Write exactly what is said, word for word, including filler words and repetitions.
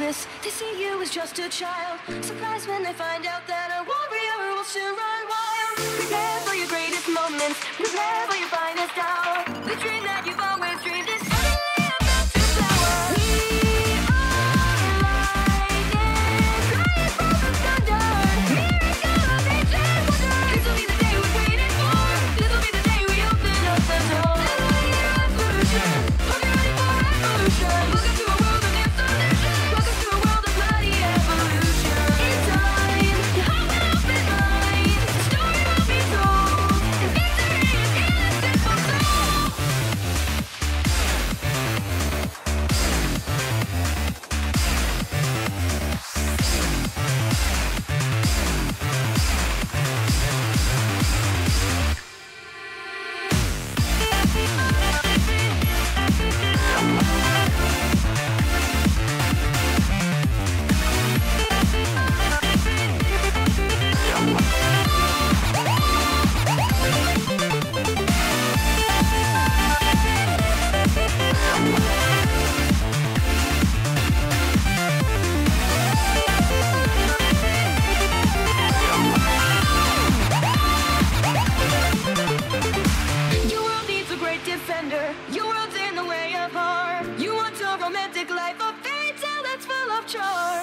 this. They see you as just a child, surprised when they find out that a warrior will soon run wild. Prepare for your greatest moments, prepare for your finest hour. The dream that you've always dreamed is suddenly about to flower. We are lightning, flying from the thunder. Miracle of ancient wonder. This will be the day we've waited for. This will be the day we open up the door. Revolution, hope you're ready for revolution. Welcome to a world of new solutions. Welcome to a world of bloody evolution. In time, your heart will open mind. The story will be told, and victory is in a simple soul. Your world needs a great defender. Your world's in the way of harm. You want a romantic life, a fairy tale that's full of charm.